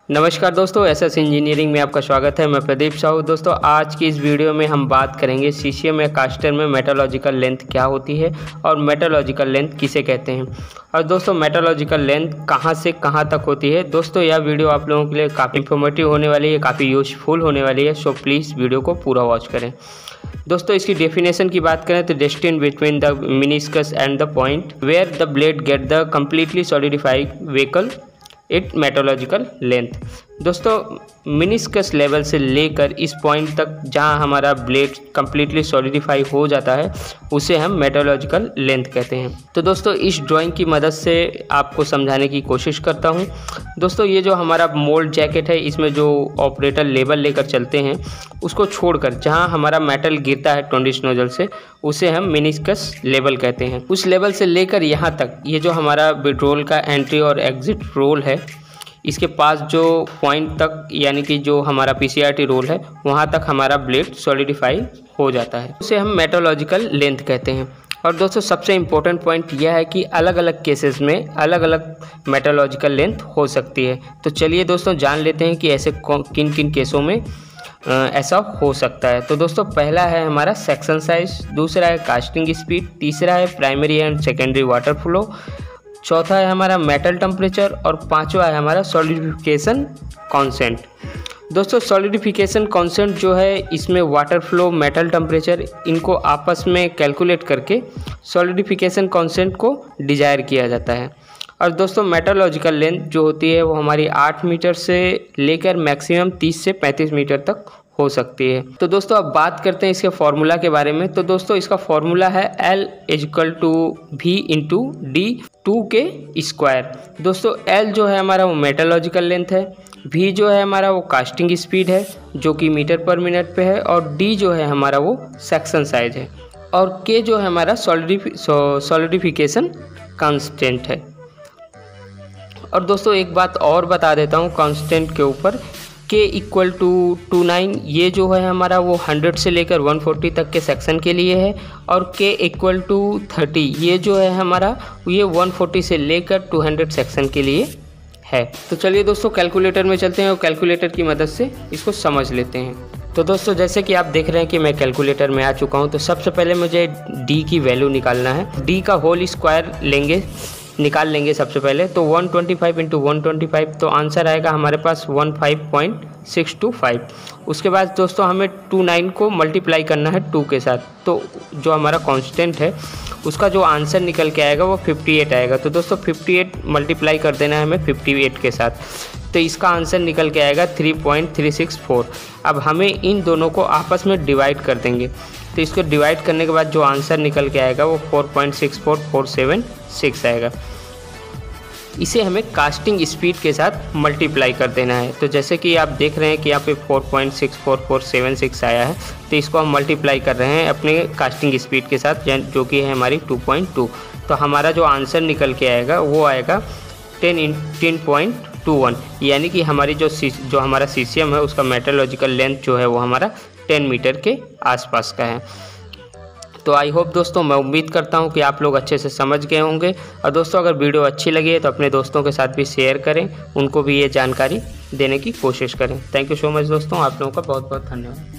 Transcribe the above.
नमस्कार दोस्तों, SS engineering में आपका स्वागत है। मैं प्रदीप साहू। दोस्तों, आज की इस वीडियो में हम बात करेंगे सीसीएम या कास्टर में मेटलॉजिकल लेंथ क्या होती है और मेटलॉजिकल लेंथ किसे कहते हैं। और दोस्तों, मेटलॉजिकल लेंथ कहां से कहां तक होती है। दोस्तों, यह वीडियो आप लोगों के लिए काफ़ी इन्फॉर्मेटिव होने वाली है, काफ़ी यूजफुल होने वाली है। सो प्लीज़ वीडियो को पूरा वॉच करें। दोस्तों, इसकी डेफिनेशन की बात करें तो distance between the meniscus and the point where the blade get the completely solidified vehicle it metallurgical length. दोस्तों, मेनिस्कस लेवल से लेकर इस पॉइंट तक जहां हमारा ब्लेड कम्प्लीटली सॉलिडिफाई हो जाता है उसे हम मेटलॉजिकल लेंथ कहते हैं। तो दोस्तों, इस ड्राइंग की मदद से आपको समझाने की कोशिश करता हूं। दोस्तों, ये जो हमारा मोल्ड जैकेट है, इसमें जो ऑपरेटर लेवल लेकर चलते हैं उसको छोड़कर जहां हमारा मेटल गिरता है टॉन्डिस नोजल से उसे हम मेनिस्कस लेवल कहते हैं। उस लेवल से लेकर यहाँ तक ये जो हमारा रोल का एंट्री और एग्जिट रोल है, इसके पास जो पॉइंट तक यानी कि जो हमारा पीसीआरटी रोल है वहाँ तक हमारा ब्लेड सॉलिडिफाई हो जाता है, उसे हम मेटलॉजिकल लेंथ कहते हैं। और दोस्तों, सबसे इम्पोर्टेंट पॉइंट यह है कि अलग अलग केसेस में अलग अलग मेटलॉजिकल लेंथ हो सकती है। तो चलिए दोस्तों, जान लेते हैं कि ऐसे किन किन केसों में ऐसा हो सकता है। तो दोस्तों, पहला है हमारा सेक्शन साइज, दूसरा है कास्टिंग स्पीड, तीसरा है primary and secondary water flow, चौथा है हमारा मेटल टेम्परेचर और पांचवा है हमारा सॉलिडिफिकेशन कांस्टेंट। दोस्तों, सॉलिडिफिकेशन कांस्टेंट जो है, इसमें वाटर फ्लो, मेटल टेम्परेचर, इनको आपस में कैलकुलेट करके सॉलिडिफिकेशन कांस्टेंट को डिजायर किया जाता है। और दोस्तों, मेटलॉजिकल लेंथ जो होती है वो हमारी 8 मीटर से लेकर मैक्सिमम 30 से 35 मीटर तक हो सकती है। तो दोस्तों, अब बात करते हैं इसके फॉर्मूला के बारे में। तो दोस्तों, इसका फॉर्मूला है L = V × D 2k²। दोस्तों, L जो है हमारा वो मेटलॉजिकल लेंथ है, V जो है हमारा वो कास्टिंग स्पीड है जो कि मीटर पर मिनट पे है, और D जो है हमारा वो सेक्शन साइज है, और K जो है हमारा सॉलिडिफिकेशन कांस्टेंट है। और दोस्तों, एक बात और बता देता हूँ कांस्टेंट के ऊपर, K = 29, ये जो है हमारा वो 100 से लेकर 140 तक के सेक्शन के लिए है, और K = 30, ये जो है हमारा ये 140 से लेकर 200 सेक्शन के लिए है। तो चलिए दोस्तों, कैलकुलेटर में चलते हैं और कैलकुलेटर की मदद से इसको समझ लेते हैं। तो दोस्तों, जैसे कि आप देख रहे हैं कि मैं कैलकुलेटर में आ चुका हूं, तो सबसे पहले मुझे D की वैल्यू निकालना है। D का होल स्क्वायर निकाल लेंगे सबसे पहले। तो 125 × 125, तो आंसर आएगा हमारे पास 15.625। उसके बाद दोस्तों, हमें 29 को मल्टीप्लाई करना है 2 के साथ, तो जो हमारा कांस्टेंट है उसका जो आंसर निकल के आएगा वो 58 आएगा। तो दोस्तों, 58 मल्टीप्लाई कर देना है हमें 58 के साथ, तो इसका आंसर निकल के आएगा 3.364। अब हमें इन दोनों को आपस में डिवाइड कर देंगे, तो इसको डिवाइड करने के बाद जो आंसर निकल के आएगा वो 4.64476 आएगा। इसे हमें कास्टिंग स्पीड के साथ मल्टीप्लाई कर देना है। तो जैसे कि आप देख रहे हैं कि यहाँ पे 4.64476 आया है, तो इसको हम मल्टीप्लाई कर रहे हैं अपने कास्टिंग स्पीड के साथ, जो कि है हमारी 2.2। तो हमारा जो आंसर निकल के आएगा वो आएगा 10.21, यानी कि हमारी जो हमारा सीसीएम है उसका मेटलॉजिकल लेंथ जो है वो हमारा 10 मीटर के आसपास का है। तो आई होप दोस्तों, मैं उम्मीद करता हूं कि आप लोग अच्छे से समझ गए होंगे। और दोस्तों, अगर वीडियो अच्छी लगी है तो अपने दोस्तों के साथ भी शेयर करें, उनको भी ये जानकारी देने की कोशिश करें। थैंक यू सो मच दोस्तों, आप लोगों का बहुत बहुत धन्यवाद।